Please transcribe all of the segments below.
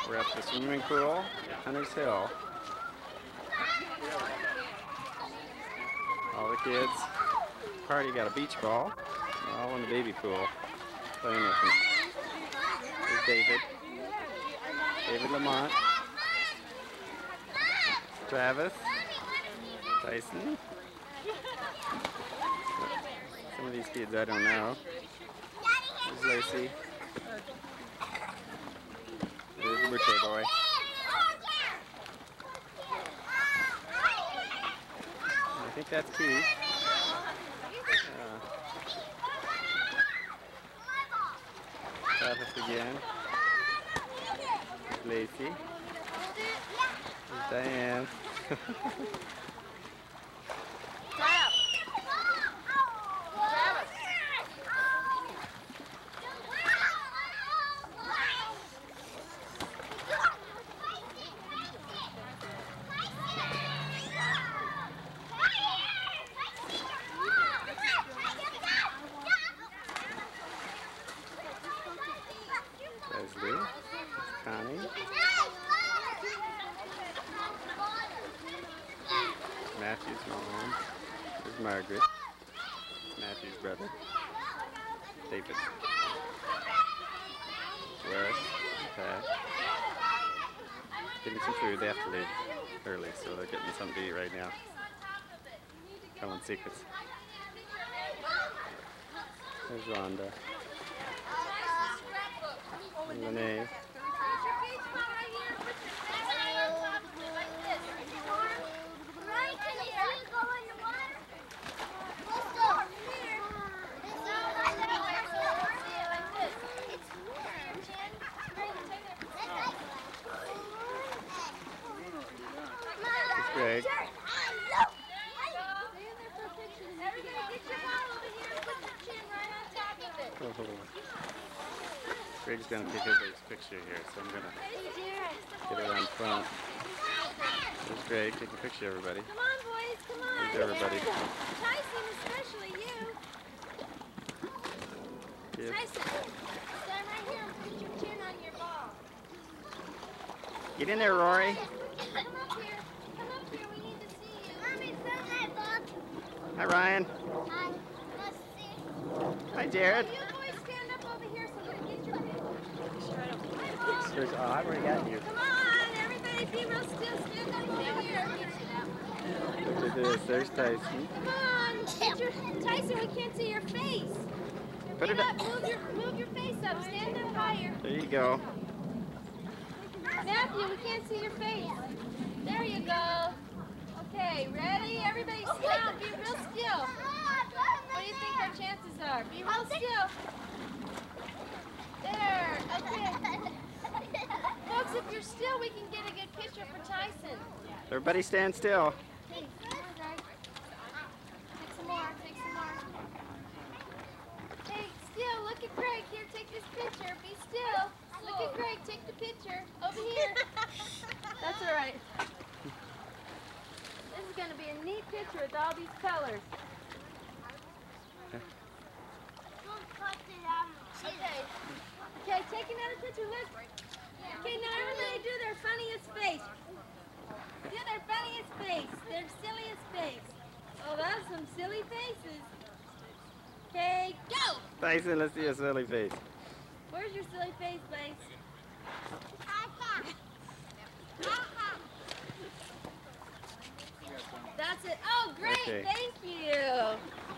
We're at the swimming pool, Hunters Hill. All the kids. Party got a beach ball. They're all in the baby pool playing with them. Here's David. David Lamont. Travis. Tyson. Some of these kids I don't know. There's Lacey. There's the birthday boy. I think that's Keith. Travis again. There's Lacey. There's Diane. Leslie, Connie, Matthew's mom, there's Margaret, Matthew's brother, David, Wes, Pat, getting some food. They have to leave early, so they're getting something to eat right now. Telling secrets. There's Rhonda. Renee. It's Greg. Oh. Greg's going to take everybody's picture here, so I'm going to get it on front. There's Greg taking a picture of everybody. Come on, boys, come on. There's everybody. Tyson, especially you. Yes. Tyson, stand right here and put your chin on your ball. Get in there, Rory. Come up here. Come up here. We need to see you. Mommy, send that ball. Hi, Ryan. Hi. Let's see. Hi, Jared. You boys stand up over here so we can get your picture. I've already got you. Come on, everybody be real still. Stand up over here. Look at this. There's Tyson. Come on. Tyson, we can't see your face. Put it Get up. up. Move your face up. Stand up higher. There you go. Matthew, we can't see your face. There you go. Okay, ready? Everybody stop. Be real still. What do you think our chances are? Be real still. There. Okay. Folks, if you're still, we can get a good picture for Tyson. Everybody stand still. Take some more. Take some more. Hey, still. Look at Greg. Here, take this picture. Be still. Look at Greg. Take the picture. Over here. That's all right. This is going to be a neat picture with all these colors. Okay. Okay, take another picture. Look. Okay, now everybody do their funniest face. Do their funniest face. Their silliest face. Oh, that's some silly faces. Okay, go! Tyson, let's see your silly face. Where's your silly face, Blaze? That's it. Oh, great. Okay. Thank you.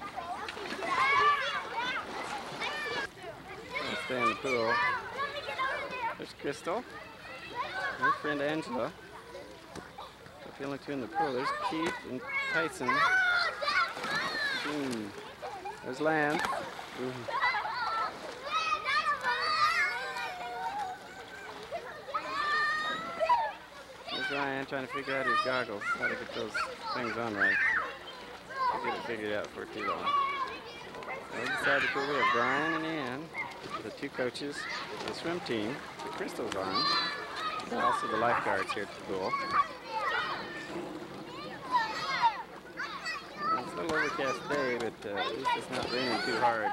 Let's stay in the pool. There's Crystal. There's friend Angela. If you look in the pool, there's Keith and Tyson. There's Lance. There's Ryan trying to figure out his goggles, how to get those things on right. I'll get it figured out for too long. Inside the pool we have Brian and Ann, the two coaches, the swim team, the Crystal's on, and also the lifeguards here at the pool. It's a little overcast day, but at least it's not raining too hard.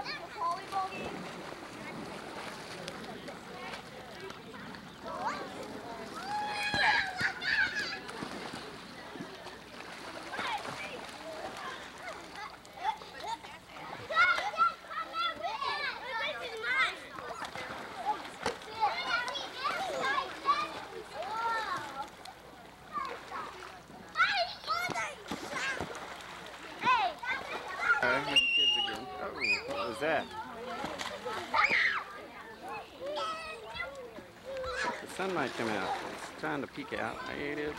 with the kids again. Oh, what was that? The sun might come out. It's trying to peek out. There it is.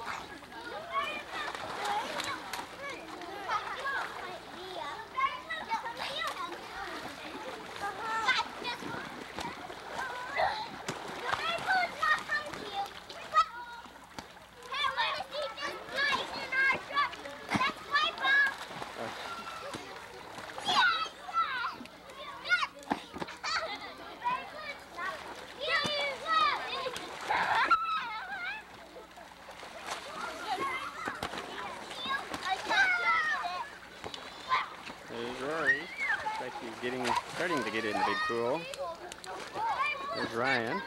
There's Rory. Looks like he's starting to get in the big pool. There's Ryan.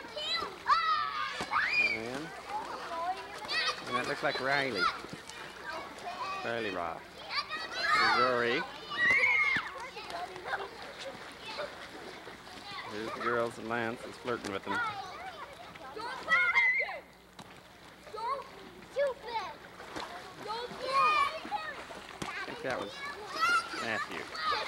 And that looks like Riley. Riley Roth. There's Rory. Here's the girls and Lance is flirting with them. I think that was Matthew.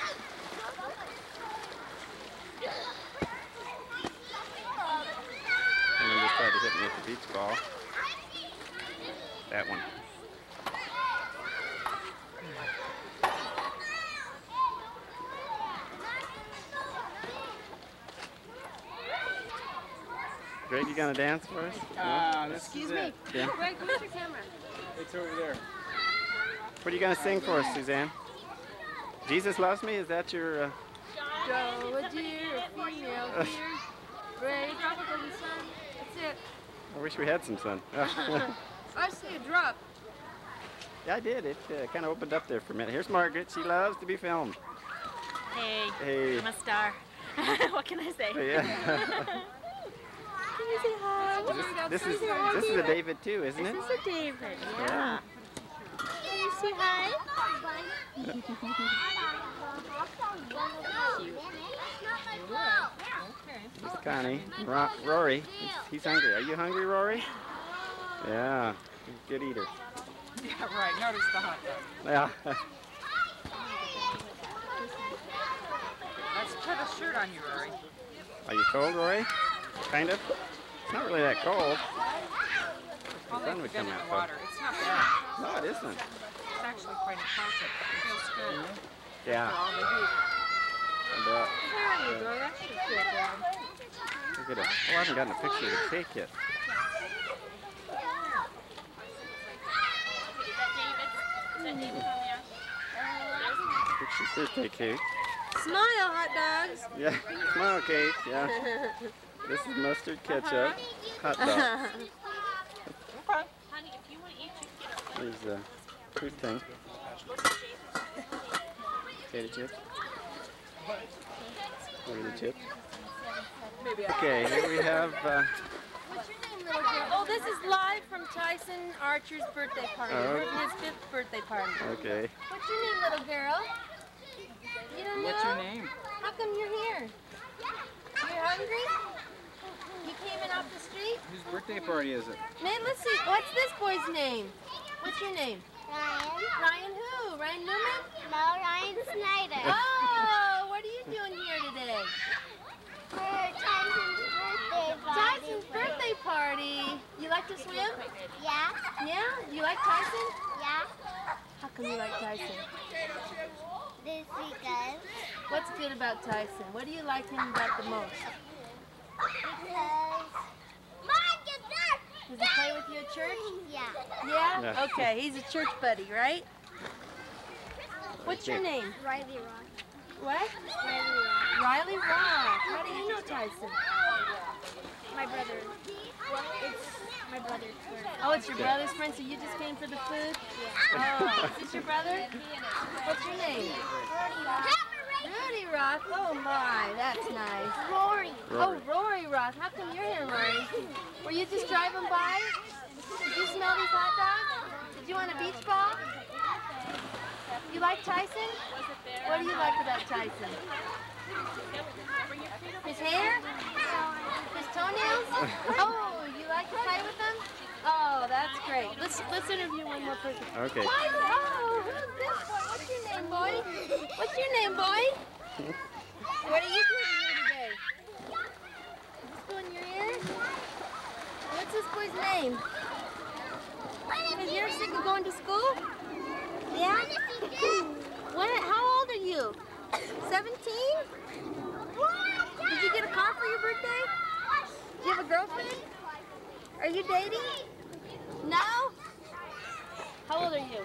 Someone just tried to hit me with the beach ball. That one. Greg, you gonna dance for us? Excuse me. Yeah. Greg, where's your camera? It's over there. What are you gonna sing for us, Suzanne? Jesus Loves Me? Is that your? Joe, a deer, a female deer, gray, tropical in the sun. That's it. I wish we had some sun. I see a drop. Yeah, I did. It kind of opened up there for a minute. Here's Margaret. She loves to be filmed. Hey, Hey. I'm a star. What can I say? Yeah. Can you say hi? this is a David too, isn't it? This is a David, yeah. Can you say hi? It's Connie. Rory. He's hungry. Are you hungry, Rory? Yeah. He's a good eater. Yeah, right. Notice the hot dog. Yeah. Let's put a shirt on you, Rory. Are you cold, Rory? Kind of. It's not really that cold. The Only sun if would you come get in out the though. water. It's not bad. No, it isn't. It's actually quite impressive. It feels good. Yeah. For all the heat. I bet. There you go. That should fit down. Look at it. Oh, I haven't gotten a picture of the cake yet. Picture's birthday cake. Smile, hot dogs. Yeah. Smile cake. Yeah. This is mustard ketchup. Hot dog. Here's the food thing. Potato chips. Potato chips. Okay, here we have. What's your name, little girl? Oh, this is live from Tyson Archer's birthday party. Oh. His 5th birthday party. Okay. What's your name, little girl? You don't know? What's your name? How come you're here? You're hungry? You came in off the street? Whose birthday party is it? Man, let's see. What's this boy's name? What's your name? Ryan. Ryan who? Ryan Newman? No, Ryan Snyder. Oh, what are you doing here today? For Tyson's birthday party. Tyson's birthday party. You like to swim? Yeah? Yeah? You like Tyson? Yeah? How come you like Tyson? This weekend. What's good about Tyson? What do you like him about the most? Because... Mom, get that! Does he play with you at church? Yeah. Yeah? Yeah. Okay, he's a church buddy, right? What's your name? Riley Rock. What? Riley Rock. Riley Rock. How do you know Tyson? My brother. It's my brother's birthday. Oh, it's your brother's friend, so you just came for the food? Oh, is this your brother? What's your name? Rudy Rock. Oh my, that's nice. Rory. Oh, Rory Rock. How come you're here, Rory? Were you just driving by? Did you smell these hot dogs? Did you want a beach ball? You like Tyson? What do you like about Tyson? His hair? His toenails? Oh, you like to play with them? Oh, that's That's great. Let's interview one more person. Okay. Oh, who's this boy? What's your name, boy? What's your name, boy? What are you doing here today? Is this going in your ear? What's this boy's name? Is yours sick of going to school? Yeah? How old are you? 17? Did you get a car for your birthday? Do you have a girlfriend? Are you dating? No? How old are you?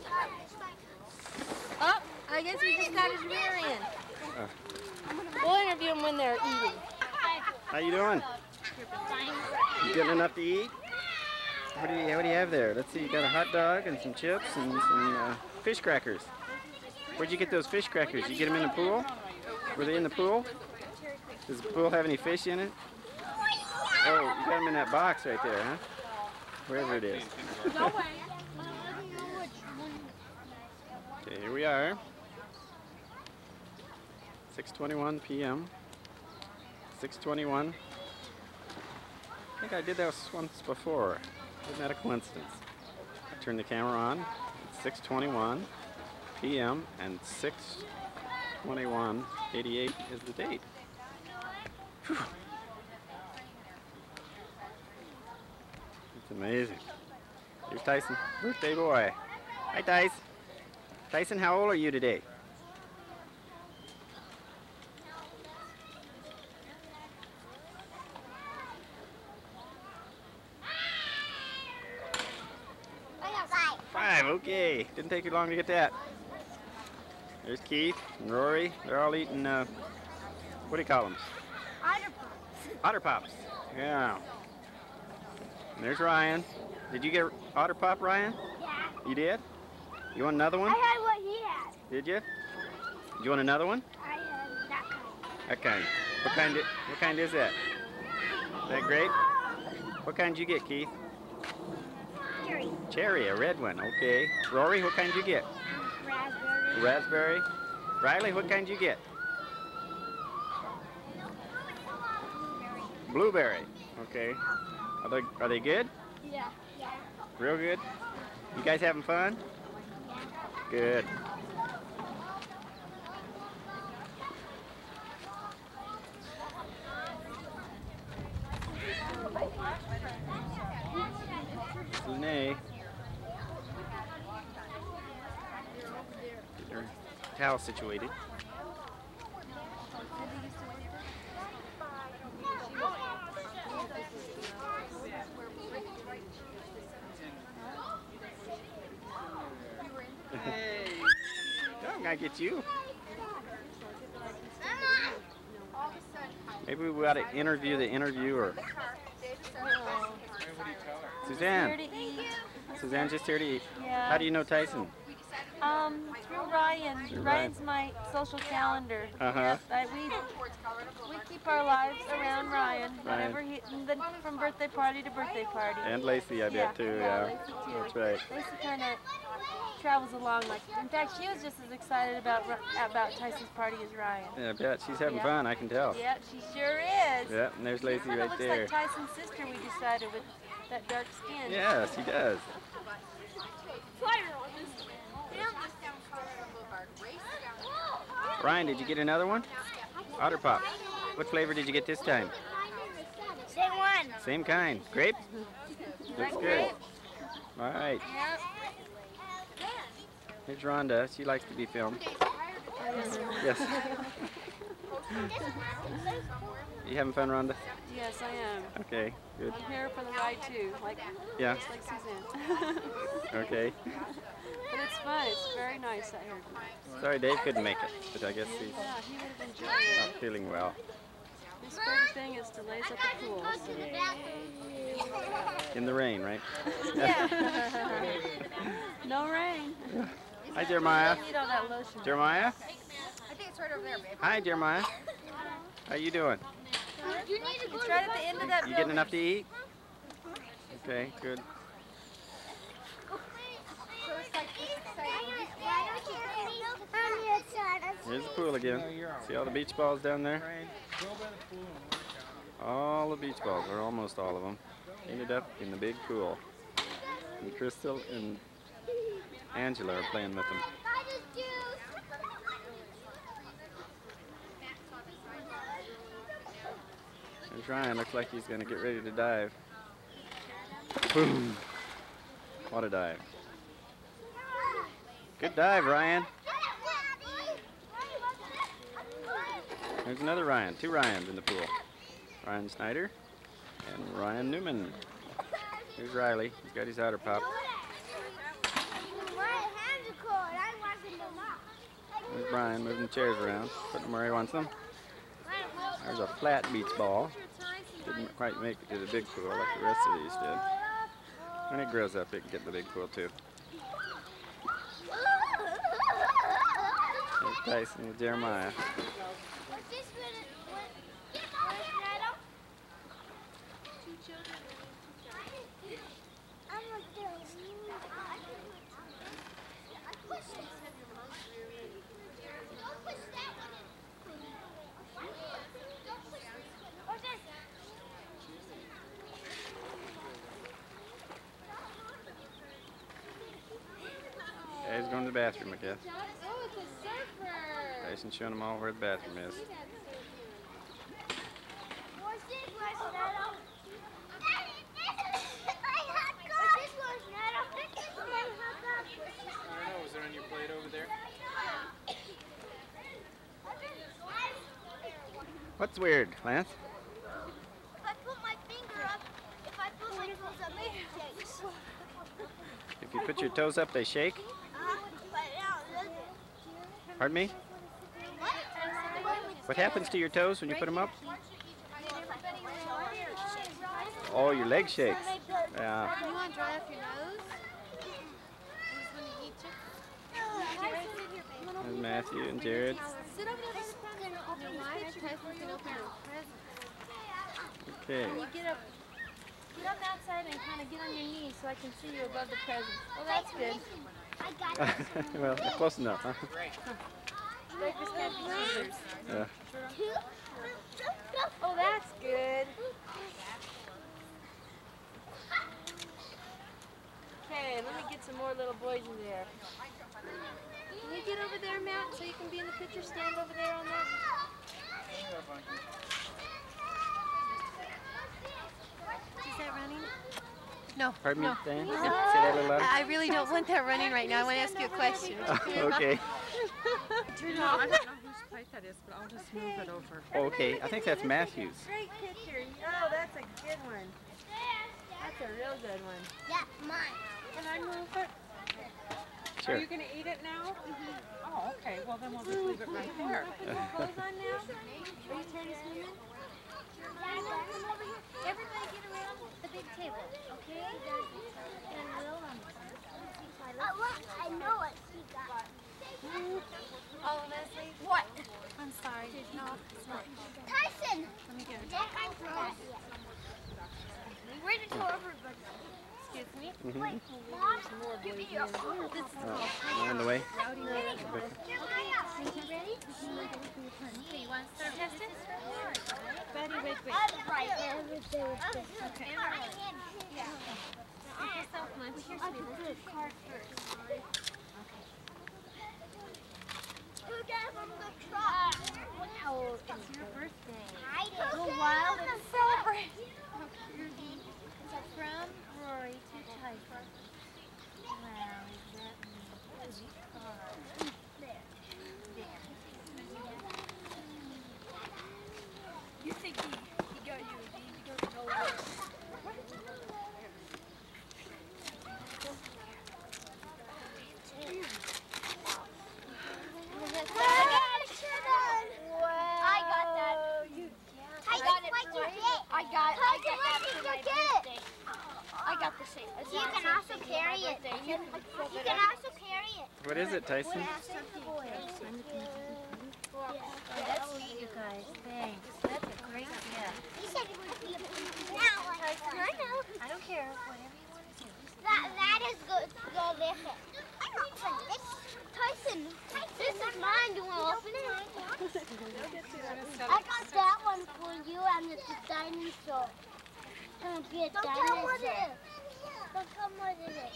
Oh, I guess we just got his rear end. We'll interview him when they're eating. How you doing? You getting enough to eat? What do you have there? Let's see, you got a hot dog and some chips and some fish crackers. Where'd you get those fish crackers? You get them in the pool? Were they in the pool? Does the pool have any fish in it? Oh, you got them in that box right there, huh? Wherever it is. Okay, here we are. 6:21 p.m. 6:21. I think I did that once before. Isn't that a coincidence? I turned the camera on. It's 6:21 p.m. and 6:21:88 is the date. Whew. It's amazing. Here's Tyson, birthday boy. Hi, Tyson. Tyson, how old are you today? Five, okay. Didn't take you long to get that. There's Keith and Rory. They're all eating, what do you call them? Otter Pops. Otter Pops. Yeah. And there's Ryan. Did you get Otter Pop, Ryan? Yeah. You did? You want another one? I had what he had. Did you? Do you want another one? I had that kind. That kind. What kind is that? Is that grape? What kind did you get, Keith? Cherry. Cherry, a red one. Okay. Rory, what kind did you get? Raspberry. Raspberry. Riley, what kind did you get? Blueberry. Okay. Are they good? Yeah. Yeah. Real good? You guys having fun? Yeah. Good. Lene. Get your towel situated. I'm gonna get you. Maybe we ought to interview the interviewer. Suzanne. Suzanne just here to eat. Yeah. How do you know Tyson? Through Ryan. Through Ryan. Ryan's my social calendar. Uh-huh. Yep, we keep our lives around Ryan. Whenever from birthday party to birthday party. And Lacey, I bet, too. Yeah. Lacey too. That's right. Lacey kind of travels along like. In fact, she was just as excited about Tyson's party as Ryan. Yeah, I bet. She's having Yeah. fun, I can tell. Yeah, she sure is. Yeah, and there's Lacey Kind of right looks there. like Tyson's sister. We decided with that dark skin. Yes, he does. Ryan, did you get another one? Otter Pop. What flavor did you get this time? Same one. Same kind. Grape? Looks good. All right. Here's Rhonda. She likes to be filmed. Yes. You having fun, Rhonda? Yes, I am. Okay, good. I'm here for the ride too, Yeah. just like Suzanne. Okay. But it's fun. It's very nice out here. Sorry Dave couldn't make it, but I guess he's Yeah, he would have enjoyed it. not feeling well. His favorite thing is to laze at the pool. In the rain, right? No rain. Hi, Jeremiah. Need all that lotion. Jeremiah? I think it's right over there, babe. Hi, Jeremiah. How you doing? You need to go It's right at the end of that You building. getting enough to eat? Okay, good. Here's the pool again. See all the beach balls down there? All the beach balls, or almost all of them, ended up in the big pool. And Crystal and Angela are playing with them. There's Ryan. Looks like he's going to get ready to dive. Boom. What a dive. Good dive, Ryan. There's another Ryan. Two Ryans in the pool. Ryan Snyder and Ryan Newman. Here's Riley. He's got his outer pop. There's Brian moving the chairs around, putting them where he wants them. There's a flat beach ball. Didn't quite make it to the big pool like the rest of these did. When it grows up, it can get in the big pool too. There's Tyson with Jeremiah. Yeah, he's going to the bathroom, I guess. Oh, it's a surfer. Tyson's showing them all where the bathroom is. Was there on your plate over there? What's weird, Lance? If I put my finger up, if I put my toes up, it shakes. If you put your toes up, they shake? Pardon me? What happens to your toes when you put them up? Oh, your legs shake. Yeah. You want to dry off your nose? There's Matthew and Jared. Sit over there by the front and open the picture. Tyson's going to open your present. Okay. You get up outside and kind of get on your knees so I can see you above the present. Oh, that's good. I got it. Well, close enough, huh? Breakfast can't be scissors. Yeah. Oh, that's good. Okay, let me get some more little boys in there. Can you get over there, Matt, so you can be in the picture? Stand over there on that. Is that running? No. Pardon me, no. Dan? Say that a little louder. I really don't want that running right now. I want to ask you a question. Okay. Turn it I off. don't know whose plate that is, but I'll just move it over. Okay, I think that's Matthew's. Great picture. Oh, that's a good one. That's a real good one. Yeah, mine. Can I move it? Sure. Are you going to eat it now? Oh, okay. Well, then we'll just leave it right there. Put your clothes on now. Are you trying to swim in? Everybody get around the big table, okay? And we'll, I know what she got. Oh, Leslie. What? I'm sorry. No, it's not. Tyson! Let me get it. Read it to everybody. Excuse me. Wait, Mom, give me your phone. This is Oh, on the way. Rowdy Lady. Jeremiah! You ready? Okay, you want to start testing? Betty, wait. Right. Okay. Yeah. Get yourself lunch. Here's me. Card first. Who gave him the truck? Wow, it's your birthday. I did. Go wild and celebrate. From Rory to Tyson. Wow, is that me? You think he got you a D because he told us? I got that. I got it. What you get? I got that for my birthday. I got the same. You can also carry it. You can also carry it. What is it, Tyson? That's sweet, you guys. Thanks. That's a great gift. You said it would be a now. I know. I don't care. Whatever you want to do. That is good. Go with it. Tyson, this is mine. Do you want to open it? I got that one for you, and it's a dinosaur. It's gonna be a dinosaur. Look how much it is.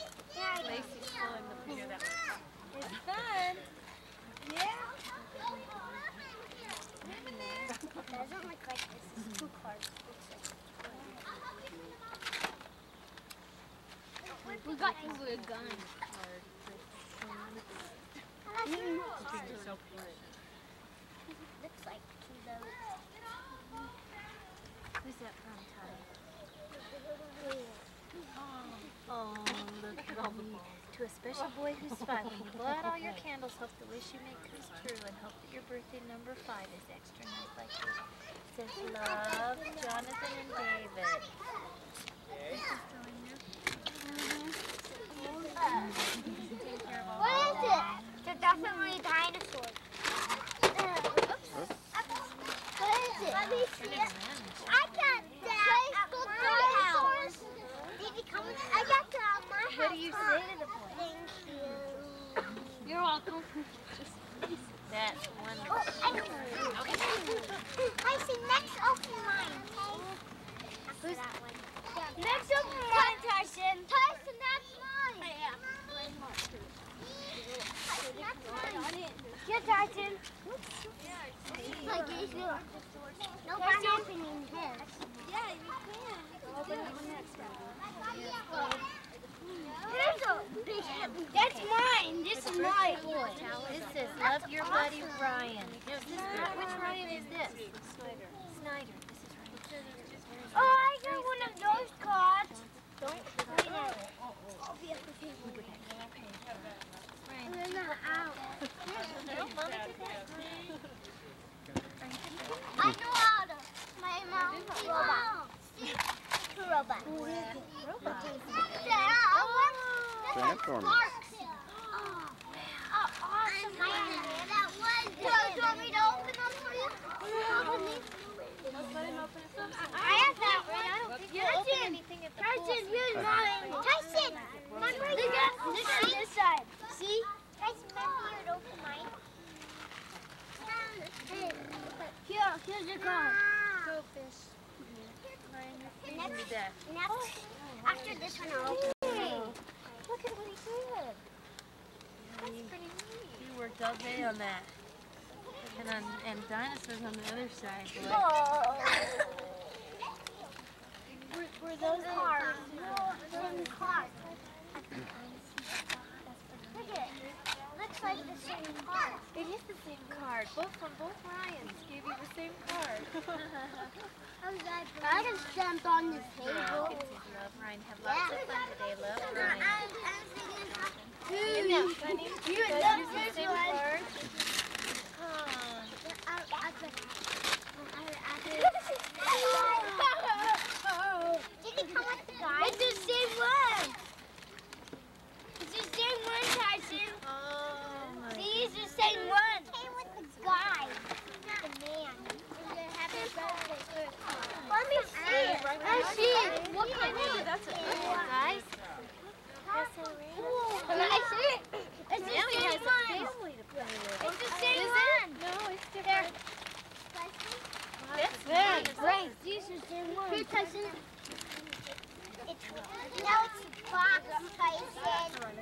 doesn't look like this. It's 2 cards. We got you a gun. Looks like 2 those. Who's that from, Ty? Oh, look at all the balls. To a special boy who's 5, when you blow out all your candles, hope the wish you make comes true, and hope that your birthday number 5 is extra nice like you. Says love, Jonathan and David. What is it? They're definitely dinosaurs. What is it? Let me see it. I got that. Dinosaurs. I got that on my house. What do you say to the boy? Thank you. You're welcome. That's wonderful. I see next open mine. Who's that one? Next open mine, Tyson. Tyson, that's mine. That's mine. Here, Tyson. I gave you. No, I'm opening this. Yeah, you can. Open the next one. There's a big heavy. That's mine. This is my boy. This says love your buddy Ryan. Which Ryan is this? Snyder. Snyder. This is Ryan. Oh, I got one of those cards. Don't play that. I'll be at the table. Ryan. They're not out. No, Mama did that. I know how to. My mom. Robot. Robot. Yeah, I want. Transformers. Awesome. That was. Do you want me to open them for you? I have that one. I don't think you'll open anything at the pool. Tyson, here's mine. Tyson, look at this side. See? Tyson, remember you'd open mine? Here's your card. Go fish. Next, after this one, I'll open it. Look at what he did. That's pretty neat. You worked all day on that. And dinosaurs on the other side. Boy. Oh. Were those cards? No, those cards. Look at it. Looks like the same card. It is the same card. Both from both Ryans gave you the same card. I just jumped on the table. Love Ryan. Have lots of fun today. Love Ryan. Isn't that funny? You guys love use the this same one. card? Did it come with the guy? It's the same one. It's the same one, Tyson. Oh, See, it's the same one. It came with the guy. The man. Happy birthday. Let me see it. Let's see it. What kind of it? That's a good one, guys. Can I see it? It's the Now he has same a one. family to play with. It's the same Is one. it? No, it's different. That's Very nice. great. These are the same one. Here, Tyson. Now it's a box, Tyson.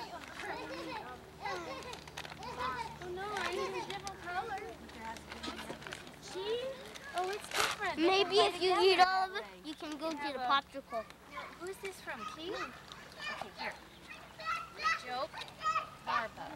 Oh no, I need a different color. See? Oh, it's different. Maybe if you eat all of it, you can go get a popsicle. Who's this from, Keith? Okay, here. Joke. Barbug.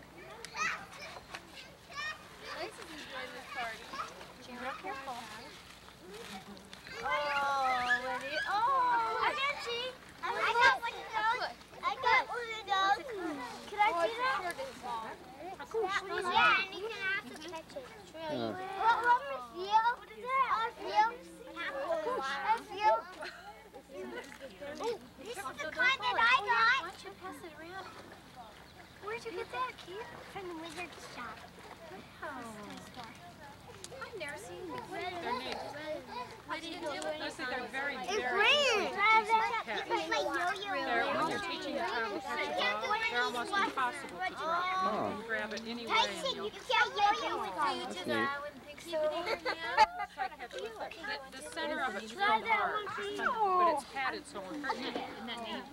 She's real careful. Oh, Wendy. Oh, I can see. I got one of those. I got one of those. Can I see that? Yeah, and you can also catch it. Oh. Let me feel. What is that? I feel. I feel. Ooh, this is the kind that I got. Why don't you pass it around? Where'd you get that, Keith? From the wizard shop. Oh. I've never seen these. What do you do with I think they're very, It's very green. easy. It's like my yo-yo. When you're teaching a child to catch a ball, they're almost impossible to drop. You can grab it anywhere and Tyson, you'll you can't yo-yo with So you them. just neat. wouldn't think souvenir now? the center of it's real hard, but it's padded so we're hurting it. Isn't that neat?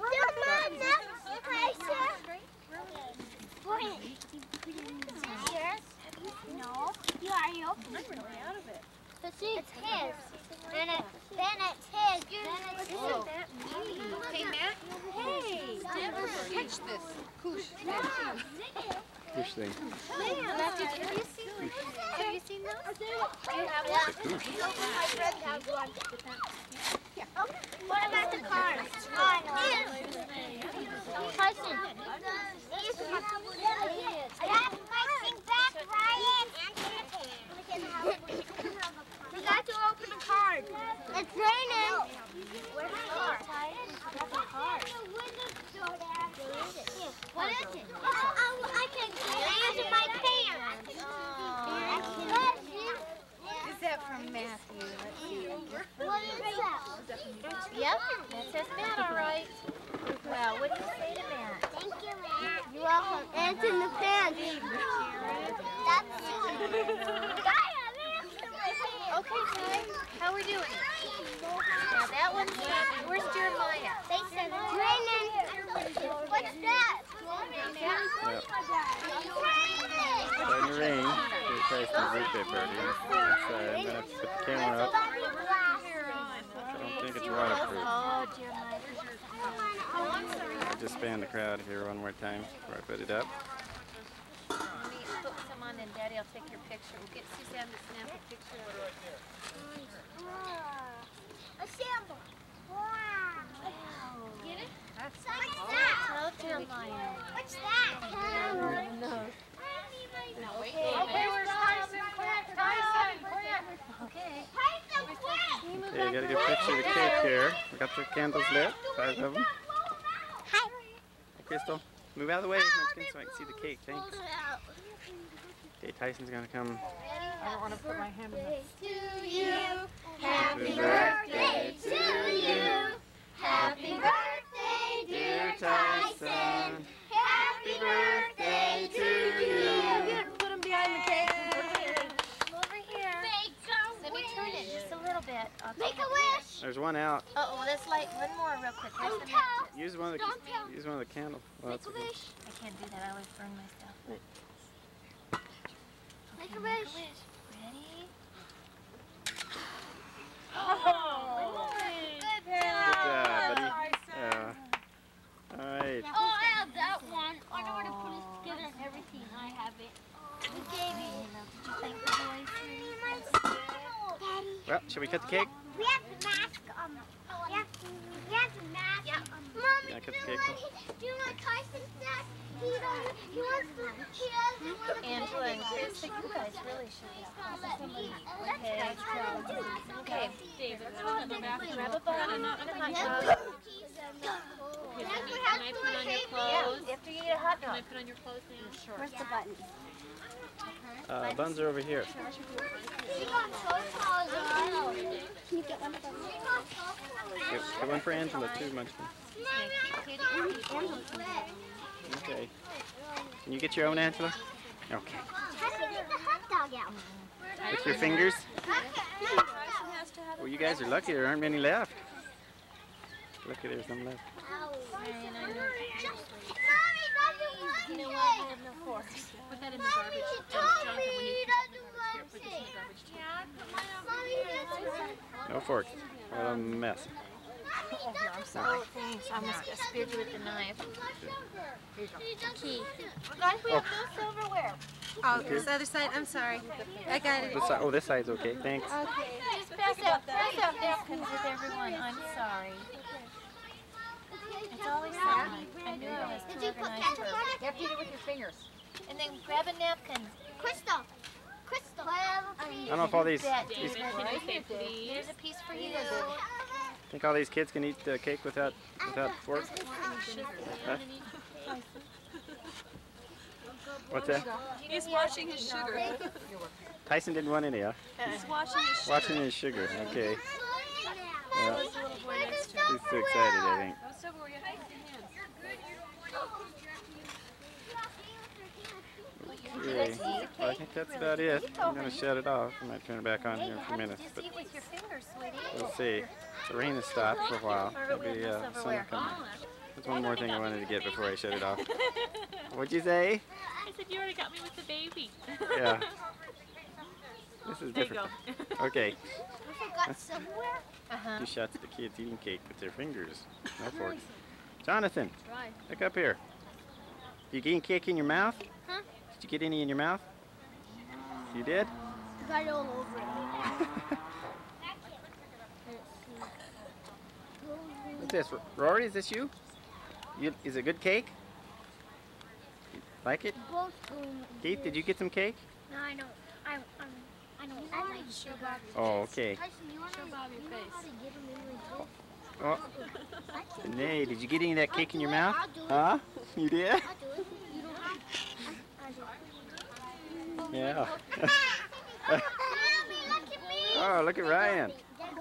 No. You are you? I'm really out of it. This It's his. Then it's his. Then it's his. Hey, Matt. Hey. Catch this. Koosh. Koosh thing. Have you seen those? Do you have It's a koosh. My friend has one. What about the cars? Tyson. That's my back, Ryan. We got to open the card. It's raining. Where's the car? What is it? I can get it in my pants. Is that from Matthew? Let's see. What is that? Yep, that says Matt, all right. Well, what do you say to Matt? Thank you, man. You're welcome. And it's in the pants. That's Okay, Ty, how we doing? Now that one's where's Jeremiah? They said it's raining. What's that? Yep. Starting to rain. It's Tyson's birthday party. I'm gonna have to put the camera up. I don't think it's waterproof. Oh, Jeremiah. I'll just span the crowd here one more time before I put it up. Let me put some on and Daddy, I'll take your picture. We'll get Suzanne to snap a picture. A sample. Wow. Get it? What's that? Tell Jeremiah. What's that? No. Okay, we're Tyson. Tyson, quick. Okay. Tyson, quick! Okay, I got a good picture of the cake here. We got the candles lit, 5 of them. Hi. Hey, Crystal, move out of the way, Munchkin, so I can see the cake. Thanks. Okay, Tyson's gonna come. I don't want to put my hand in the... To you. Happy birthday to you. Happy birthday, dear Tyson. Happy birthday to you. Put them behind the cake. Over here. Let me turn it just a little bit. Make a wish. There's one out. Uh-oh, let's light one more real quick. There's Don't the tell. matches. Use one of the Don't tell. use one of the candles. Well, Make that's a okay. wish. I can't do that. I always burn myself. Make a Okay, wish. Ready? Oh, Good job, buddy. Yeah. All right. Oh, I have that one. I know where to put it together and everything. I have it. We gave it. Did you thank the boys? Daddy. Well, should we cut the cake? We have to mask we have to mask Mommy, Yeah, cut the you know cake. what? Do you know what Tyson said? He doesn't want to Angela and Chris, you guys really should have somebody. Okay. David, Grab a bun and a hot dog. That's what happens to my cake. Yeah, after you eat a hot Can I dog. put on your clothes now? Sure. Where's the button? Buns are over here. She got so tall. Can you get one for me? She got so tall. Get one for Angela too, Munchkin. Okay. Can you get your own, Angela? Okay. How do you get the hot dog out? With your fingers? Well, you guys are lucky. There aren't many left. Lucky there's some left. And I know. Mommy doesn't want You know it. what? I have no forks. Put that in the garbage. Mommy And told Jonathan, me when you he put that in doesn't the garbage, want put this in it. the garbage too. Mommy doesn't want it. No forks. What a mess. Oh, thanks. I almost speared you with the knife. Key. Guys, we have no silverware. Oh, this other side. I'm sorry. I got it. This side, oh, this side's okay. Thanks. Just pass out napkins with everyone. I'm sorry. It's always something. I knew I was too organized for. You have to eat it with your fingers. And then grab a napkin. Crystal. Crystal. I don't know if all these, That, David, David. can you say please? Here's a piece for you. think all these kids can eat the cake without forks? Huh? What's that? He's washing his sugar. Tyson didn't want any, huh? He's washing his sugar. Watching his sugar. Okay. That was the little boy next to him. He's too excited, I think. Oh, so were you hands? Okay. Well, I think that's about it. I'm going to shut it off. I might turn it back on here in a few minutes. Just But eat with your fingers, sweetie. we'll see. The rain has stopped for a while. Maybe sun will come. There's one more thing I wanted to get before I shut it off. What'd you say? I said, you already got me with the baby. Yeah. This is There you different. go. Okay. I forgot silverware. Uh-huh. 2 shots of the kids eating cake with their fingers. No forks. Jonathan, look up here. Did you get any cake in your mouth? Huh? Did you get any in your mouth? You did? Got it all over it. What's this? Rory, is this you? Is it good cake? Like it? Both Keith, did you get some cake? No, I know. I like sugar. Oh, okay. Tyson, you want to how to get them in Oh. like Nay, did you get any of that cake in your mouth? I'll do it. Huh? You did? I'll do it. You don't have. I do. Yeah. Mommy, look at me. Oh, look at Ryan.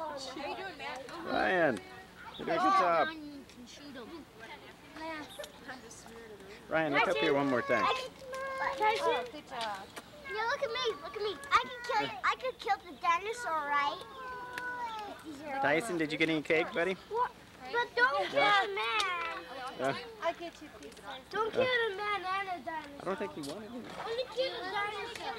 Ryan, you're doing a good job. Ryan, look up here one more time. Tyson, yeah, look at me. Look at me. I could kill the dinosaur, right? Tyson, did you get any cake, buddy? What? But don't kill a man. Yeah. I get 2 pieces. Don't kill a man and a dinosaur. I don't think he wanted any. Only kill a dinosaur.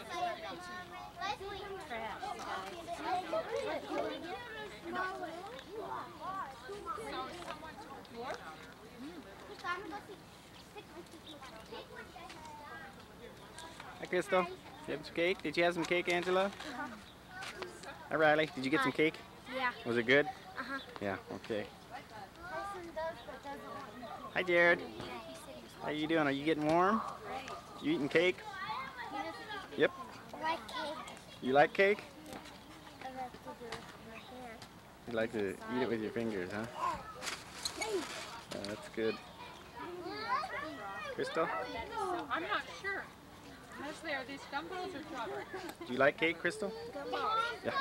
Hi, Crystal. You have some cake? Did you have some cake, Angela? Hi, Riley. Did you get some cake? Yeah. Was it good? Uh-huh. Yeah, okay. Tyson does, but doesn't want me. Hi, Jared. How you doing? Are you getting warm? You eating cake? Yep. I like cake. You like cake? I like to do it with my hand. You like to eat it with your fingers, huh? Yeah, that's good. Crystal, I'm not sure. Unless they are these gumballs or strawberries. do you like cake, Crystal? Yeah.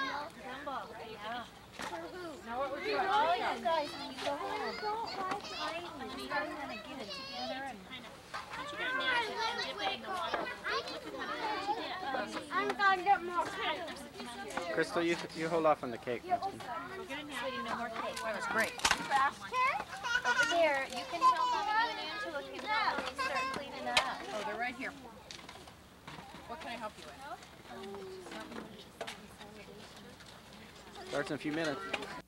Now what would you like? All you guys when you go home. You guys want to get it together and I'm gonna get more cake. Crystal, you hold off on the cake. sweetie, no more cake. That was great. Over there, you can tell Mommy and Angela can help when they start cleaning up. Oh, they're right here. What can I help you with? Starts in a few minutes.